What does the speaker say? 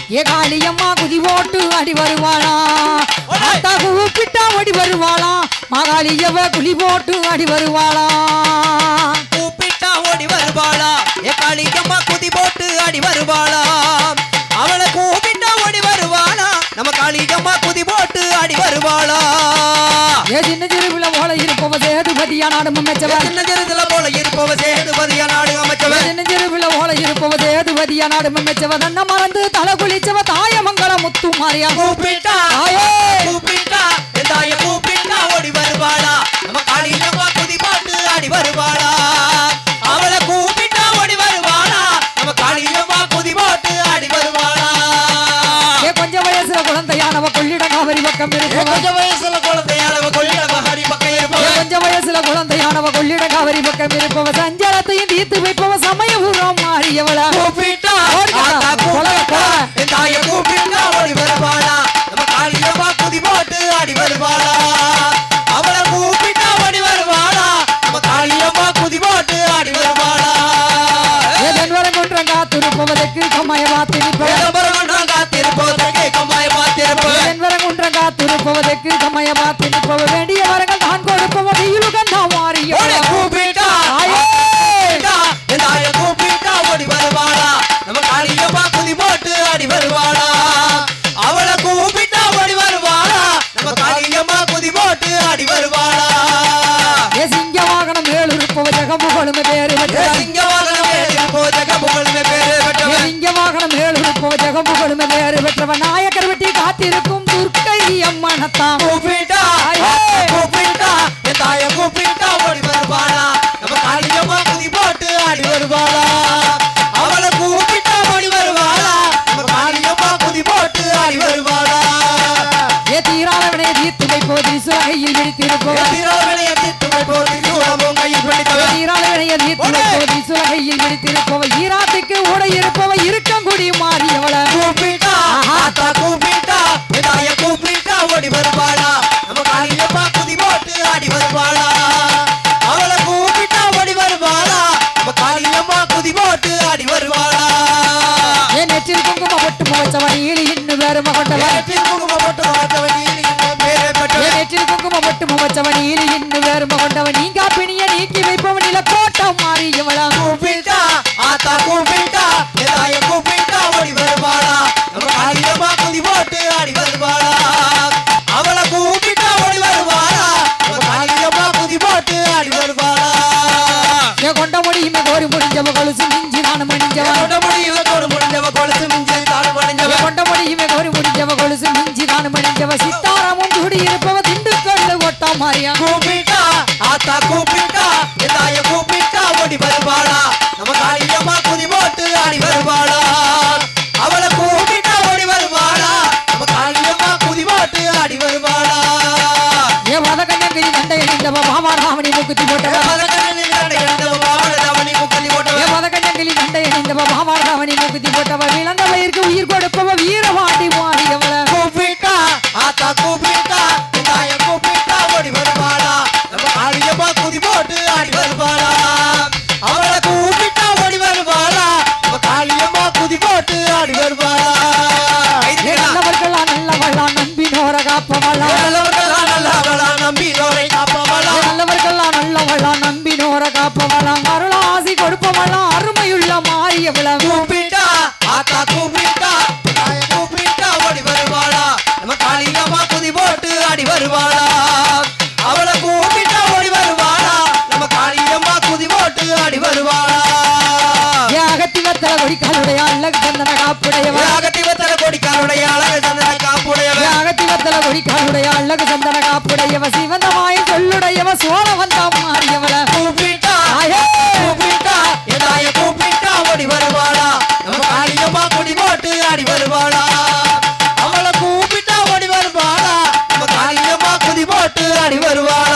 ஏ காளியம்மா குதி போட்டு அடி வருவாளா ஆத்தா கூப்பிட்டா ஓடி வருவாளா மகாளியவ குழி போட்டு அடி வருவாளா கூப்பிட்டா ஓடி வருவாளா ஏ காளியம்மா குதி போட்டு அடி வருவாளா அவளை கூப்பிட்டா ஓடி வருவாளா நம்ம காளியம்மா குதி போட்டு அடி வருவாளா ஏ சின்ன சிறுவில போல இருப்பவ சேதுபதியா நாடு அமைச்சவ சின்ன சிறுவில போல இருப்பவ சேதுபதியா நாடு அமைச்சவ சின்ன சிறுவில போல இருப்பவ சேதுபதியா நாடு அமைச்சவ தன்ன மறந்து தலை குளிச்சவ தாயமங்கல முத்து மாரியா கூப்பிட்டா கூப்பிட்டா தாய கூப்பிட்டா ஓடி வருவாளா நம்ம காளியம்மா குதி போட்டு அடி வருவாளா அவளை கூப்பிட்டா ஓடி வருவாளா நம்ம காளியம்மா குதி போட்டு அடி வருவாளா ஏ கொஞ்சம் வயசுல குழந்தையானவ கொள்ளிட காவிரி பக்கம் இருப்பவ கொஞ்சம் வயசுல குழந்தையானவ கொள்ளிட காவிரி பக்கம் இருப்பவ கொஞ்சம் வயசுல குழந்தையானவ கொள்ளிட காவிரி பக்கம் இருப்பவ சஞ்சலத்தையும் தீர்த்து வைப்பவ சமயபுரம் மாறியவள கூப்பிட்டா தாய கூப்பிட்டா ஓடி வருவாளா நம்ம காளியம்மா குதி போட்டு அடி வருவாளா அவளை கூப்பிட்டா ஓடி வருவாளா நம்ம காளியம்மா குதி போட்டு அடி வருவாளா ஏதென்வரம் குன்றம் காத்திருப்பவதற்கு கம்மாய காத்திருப்போதற்கு கம்மாய காத்திருப்பவதற்கு கம்மாய காத்திருப்பவ வேண்டிய வரங்கள் தான் கொடுப்பவ வீலுகந்தா மாறிய கூப்பிட்டா தாய கூப்பிட்டா ஓடி வருவாளா நம்ம காளியம்மா குதி போட்டு அடி வருவாளா அவளை கூப்பிட்டா ஓடி வருவாளா நம்ம காளியம்மா குதி போட்டு அடி வருவாளா ஏ சிங்க வாகனம் ஏழு இருப்பவ ஜகமுகளுமே பேரு சிங்க வாகனம் ஏழு இருப்பவ ஜகமுகளுமே பேரு சிங்க வாகனம் ஏழு இருப்பவ ஜகமுகளுமே பேரு பெற்றவ நாயக்கர் வெட்டி காத்திருக்கும் துர்க்கை அம்மனத்தாம் கூப்பிட்டா தாய கூப்பிட்டா ஓடி வருவாளா நம்ம காளியம்மா குதி போட்டு அடி வருவாளா அவளை கூப்பிட்டா ஓடி வருவாளா நம்ம காளியம்மா குதி போட்டு அடி வருவாளா ஏ தீராளவனை தீர்த்து வைப்போது திரிசுலகையில் விழித்திருப்போம் தீராளவனையை தீர்த்து வைப்போது திரிசுலகையில் விழித்திருப்பவ ஈராத்துக்கு ஊட இருப்பவ இருக்கங்குடி மாறியவள கூப்பிட்டா தாய கூப்பிட்டா ஓடி வருவாளா நம்ம காளியம்மா குதி போட்டு அடி வருவாளா அவளை கூப்பிட்டா ஓடி வருவாளா நம்ம காளியம்மா குதி போட்டு அடி வருவாளா ஏ நெற்றில் குங்கும பொட்டு முகச்சவன் ஈழி இன்னும் வேறு மகண்டவன் நெற்றில் குங்கும பொட்டு முகச்சவன் ஈழி இன்னும் வேறு மகண்டவன் நீங்கா பிணிய நீக்கி வைப்பவன் நில கோட்டம் மாறியவளா கூப்பிட்டா கூப்பிட்டா தாய கூப்பிட்டா ஓடி வருவாளா நம்ம காளியம்மா குதி போட்டு அடி வருவாளா அவளை கூப்பிட்டா ஓடி வருவாளா நம்ம காளியம்மா குதி போட்டு அடி வருவாளா ஏ கொண்ட முடியுமே கோரி முடிஞ்சவ கொலுசு மிஞ்சி நானும் அணிஞ்சவன் கொண்ட முடியுமே கோரி முடிஞ்சவ கொலுசு மிஞ்சி நானும் அணிஞ்சவ கொண்ட முடியுமே கோரி முடிஞ்சவ கொலுசு மிஞ்சி நானும் அணிஞ்சவ சித்தாராமும் கூடி இருப்பவ திண்டுக்கல்ல ஒட்டா மாறியா கூப்பிட்டா கூப்பிட்டா தாய கூப்பிட்டா ஓடி வருவாளா நம்ம காளியம்மா குதி போட்டு அடி வருவாளா அவளை கூப்பிட்டா ஓடி வருவாளா நம்ம காளியம்மா குதி போட்டு அடி வருவாளா ஏ வதகஞ்சங்கிரி தண்டை அணிந்தவ மாமாராமணி முக்குத்தி போட்டவ வதகஞ்சங்கிரி தண்டை அணிந்தவ மாமாராமணி முக்குத்தி போட்டவ வதகஞ்சங்கிரி தண்டை அணிந்தவ மாமாராமணி முக்குத்தி போட்டவ இளந்த வயிற்கு உயிர் கொடுப்பவ வீரவாண்டி மாறியவள கூப்பிட்டா கூப்பிட்டா தாய கூப்பிட்டா ஓடி வருவாளா நம்ம காளியம்மா குதி போட்டு அடி வருவாளா அவளை கூப்பிட்டா ஓடி வருவாளா நம்ம காளியம்மா குதி போட்டு அடி வருவாளா நல்லவர்களா நல்லவளா நம்பினோர காப்பவளா நல்லவர்களா நம்பினோரை காப்பவளா நல்லவர்களா நல்லவளா நம்பினோர காப்பவளா அருளாசி கொடுப்பவளா அருமையுள்ள மாறியவள கூப்பிட்டா கூப்பிட்டா தாய கூப்பிட்டா ஓடி வருவாளா நம்ம காளியம்மா குதி போட்டு அடி வருவாளா அவளை கூப்பிட்டா ஓடி வருவாளா நம்ம காளியம்மா குதி போட்டு அடி வருவாளா அகத்திவத்தல கொடிக்காலுடைய அழகு சந்தன காப்புடையவ அகத்திவத்தல கொடிக்காலுடைய அழகு சந்தன காப்புடையவ அகத்திவத்தல கொடிக்காலுடைய அழகு சந்தன காப்புடையவ சிவந்தமாய் சொல்லுடையவ சோழ வந்தா மாறியவள கூப்பிட்டா தாய கூப்பிட்டா ஓடி வருவாளா நம்ம காளியம்மா குடி போட்டு அடி வருவாளா அவளை கூப்பிட்டா ஓடி வருவாளா நம்ம காளியம்மா குதி போட்டு அடி வருவாளா